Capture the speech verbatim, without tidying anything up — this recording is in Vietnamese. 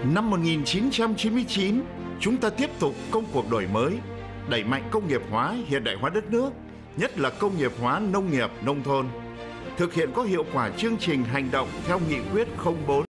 Năm một nghìn chín trăm chín mươi chín, chúng ta tiếp tục công cuộc đổi mới, đẩy mạnh công nghiệp hóa, hiện đại hóa đất nước, nhất là công nghiệp hóa nông nghiệp, nông thôn. Thực hiện có hiệu quả chương trình hành động theo nghị quyết không bốn